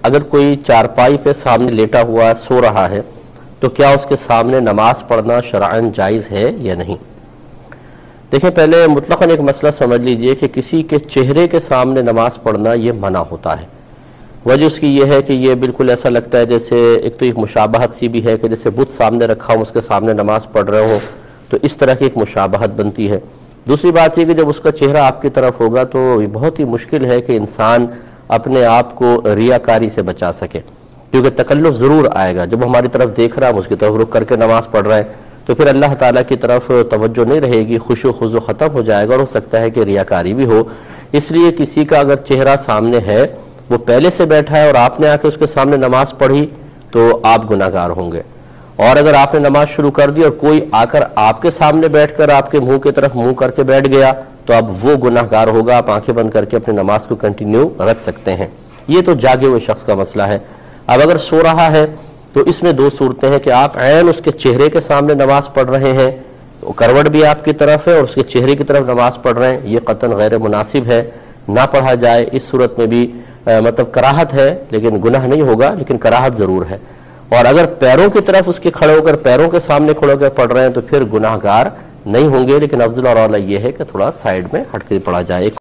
اگر کوئی چارپائی پہ سامنے لیٹا ہوا سو رہا ہے تو کیا اس کے سامنے نماز پڑھنا شرعاً جائز ہے یا نہیں؟ دیکھیں، پہلے مطلقاً ایک مسئلہ سمجھ لیجئے کہ کسی کے چہرے کے سامنے نماز پڑھنا یہ منع ہوتا ہے۔ وجہ اس کی یہ ہے کہ یہ بالکل ایسا لگتا ہے جیسے ایک تو ایک مشابہت سی بھی ہے کہ جیسے بت سامنے رکھا ہوں اس کے سامنے نماز پڑھ رہے ہوں، تو اس طرح کی ایک مشابہت بنتی ہے۔ دوسری بات یہ کہ جب اس کا چہرہ آپ کی طرف ہوگا تو یہ بہت ہی مشکل ہے کہ انسان اپنے آپ کو ریاکاری سے بچا سکے، کیونکہ تکلف ضرور آئے گا۔ جب ہماری طرف دیکھ رہا ہے ہم اس کی طرف رک کر کے نماز پڑھ رہے ہیں تو پھر اللہ تعالیٰ کی طرف توجہ نہیں رہے گی، خشوع و خضوع ختم ہو جائے گا اور ہو سکتا ہے کہ ریاکاری بھی ہو۔ اس لیے کسی کا اگر چہرہ سامنے ہے، وہ پہلے سے بیٹھا ہے اور آپ نے آ کے اس کے سامنے نماز پڑھی تو آپ گناہگار ہوں گے، اور اگر آپ نے نماز شروع کر دی اور کوئی آ کر آپ کے سامنے بیٹھ کر آپ کے منہ کی طرف منہ کر کے بیٹھ گیا تو اب وہ گناہگار ہوگا۔ آپ آنکھیں بند کر کے اپنی نماز کو کنٹینیو رکھ سکتے ہیں۔ یہ تو جاگے ہوئے شخص کا مسئلہ ہے۔ اب اگر سو رہا ہے تو اس میں دو صورتیں ہیں کہ آپ عین اس کے چہرے کے سامنے نماز پڑھ رہے ہیں، کروٹ بھی آپ کی طرف ہے اور اس کے چہرے کی طرف نماز پڑھ رہے ہیں، یہ قطعاً غیر مناسب ہے، نہ پڑھا جائے۔ اس صورت میں بھی مطلب کراہت ہے، لیکن گناہ نہیں ہوگا، لیکن کراہت ضرور ہے۔ اور اگر پیروں کی طرف اس کے کھڑے ہو کر پیروں کے سامنے کھڑے ہو کر پڑھ رہے ہیں تو پھر گناہگار نہیں ہوں گے، لیکن افضل اور اعلیٰ یہ ہے کہ تھوڑا سائیڈ میں ہٹ کے پڑھا جائے۔